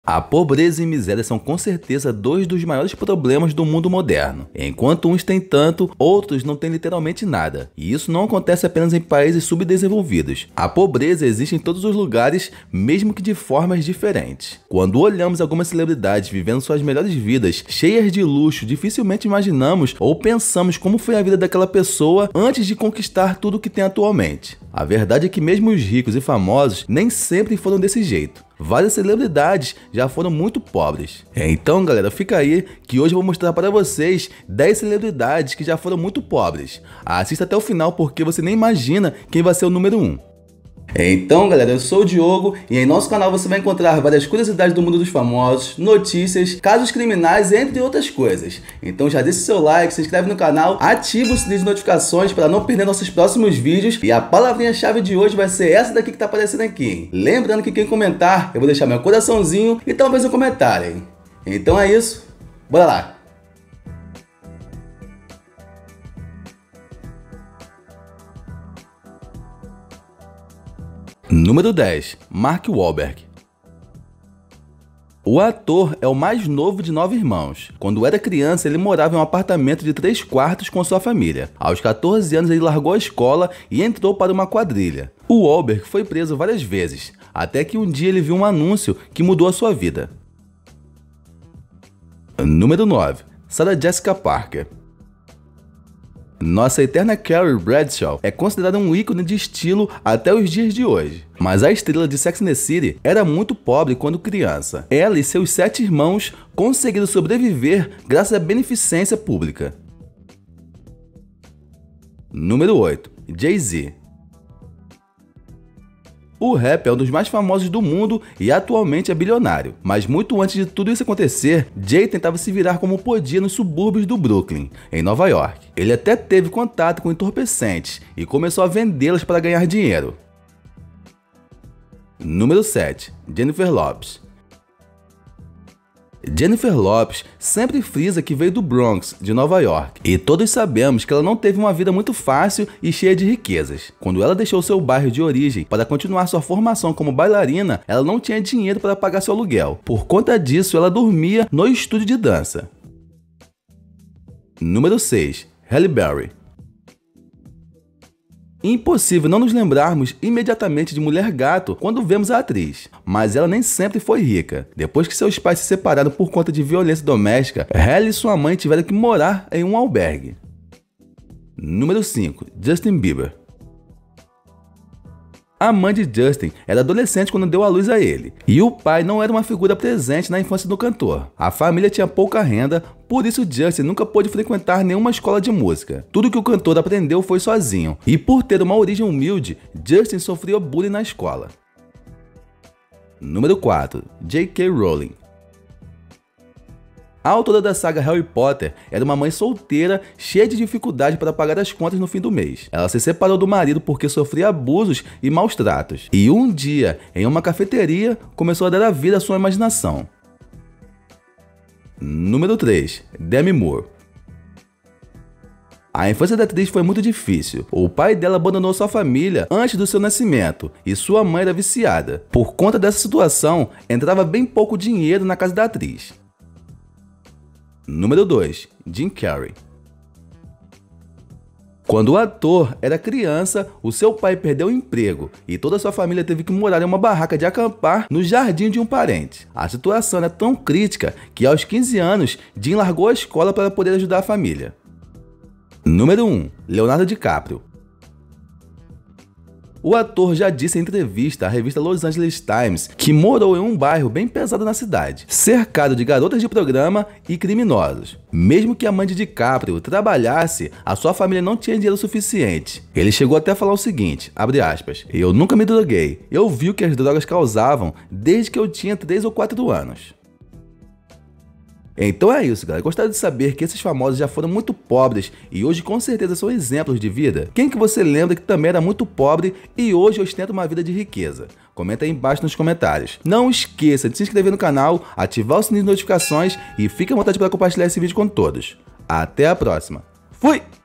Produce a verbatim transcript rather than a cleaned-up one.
A pobreza e miséria são com certeza dois dos maiores problemas do mundo moderno. Enquanto uns têm tanto, outros não têm literalmente nada. E isso não acontece apenas em países subdesenvolvidos. A pobreza existe em todos os lugares, mesmo que de formas diferentes. Quando olhamos algumas celebridades vivendo suas melhores vidas, cheias de luxo, dificilmente imaginamos ou pensamos como foi a vida daquela pessoa antes de conquistar tudo o que tem atualmente. A verdade é que mesmo os ricos e famosos nem sempre foram desse jeito. Várias celebridades já foram muito pobres. Então, galera, fica aí que hoje eu vou mostrar para vocês dez celebridades que já foram muito pobres. Assista até o final porque você nem imagina quem vai ser o número um. Então, galera, eu sou o Diogo e em nosso canal você vai encontrar várias curiosidades do mundo dos famosos, notícias, casos criminais, entre outras coisas. Então já deixa o seu like, se inscreve no canal, ativa o sininho de notificações para não perder nossos próximos vídeos. E a palavrinha-chave de hoje vai ser essa daqui que tá aparecendo aqui, hein? Lembrando que quem comentar, eu vou deixar meu coraçãozinho e talvez um comentário, hein? Então é isso, bora lá! Número dez. Mark Wahlberg. O ator é o mais novo de nove irmãos. Quando era criança, ele morava em um apartamento de três quartos com sua família. Aos quatorze anos, ele largou a escola e entrou para uma quadrilha. O Wahlberg foi preso várias vezes, até que um dia ele viu um anúncio que mudou a sua vida. Número nove. Sarah Jessica Parker. Nossa eterna Carrie Bradshaw é considerada um ícone de estilo até os dias de hoje. Mas a estrela de Sex and the City era muito pobre quando criança. Ela e seus sete irmãos conseguiram sobreviver graças à beneficência pública. Número oito. Jay-Z. O rap é um dos mais famosos do mundo e atualmente é bilionário. Mas muito antes de tudo isso acontecer, Jay tentava se virar como podia nos subúrbios do Brooklyn, em Nova York. Ele até teve contato com entorpecentes e começou a vendê-los para ganhar dinheiro. Número sete. Jennifer Lopez. Jennifer Lopez sempre frisa que veio do Bronx, de Nova York, e todos sabemos que ela não teve uma vida muito fácil e cheia de riquezas. Quando ela deixou seu bairro de origem para continuar sua formação como bailarina, ela não tinha dinheiro para pagar seu aluguel. Por conta disso, ela dormia no estúdio de dança. Número seis. Halle Berry. Impossível não nos lembrarmos imediatamente de Mulher Gato quando vemos a atriz, mas ela nem sempre foi rica. Depois que seus pais se separaram por conta de violência doméstica, Halle e sua mãe tiveram que morar em um albergue. Número cinco. Justin Bieber. A mãe de Justin era adolescente quando deu à luz a ele, e o pai não era uma figura presente na infância do cantor. A família tinha pouca renda, por isso Justin nunca pôde frequentar nenhuma escola de música. Tudo que o cantor aprendeu foi sozinho, e por ter uma origem humilde, Justin sofria bullying na escola. Número quatro. J K Rowling. A autora da saga Harry Potter era uma mãe solteira, cheia de dificuldade para pagar as contas no fim do mês. Ela se separou do marido porque sofria abusos e maus tratos. E um dia, em uma cafeteria, começou a dar a vida à sua imaginação. Número três. Demi Moore. A infância da atriz foi muito difícil. O pai dela abandonou sua família antes do seu nascimento e sua mãe era viciada. Por conta dessa situação, entrava bem pouco dinheiro na casa da atriz. Número dois. Jim Carrey. Quando o ator era criança, o seu pai perdeu o emprego e toda a sua família teve que morar em uma barraca de acampar no jardim de um parente. A situação era tão crítica que aos quinze anos, Jim largou a escola para poder ajudar a família. Número um. Leonardo DiCaprio. O ator já disse em entrevista à revista Los Angeles Times que morou em um bairro bem pesado na cidade, cercado de garotas de programa e criminosos. Mesmo que a mãe de DiCaprio trabalhasse, a sua família não tinha dinheiro suficiente. Ele chegou até a falar o seguinte, abre aspas, "Eu nunca me droguei, eu vi o que as drogas causavam desde que eu tinha três ou quatro anos." Então é isso, galera. Gostaria de saber que esses famosos já foram muito pobres e hoje com certeza são exemplos de vida? Quem que você lembra que também era muito pobre e hoje ostenta uma vida de riqueza? Comenta aí embaixo nos comentários. Não esqueça de se inscrever no canal, ativar o sininho de notificações e fique à vontade para compartilhar esse vídeo com todos. Até a próxima. Fui!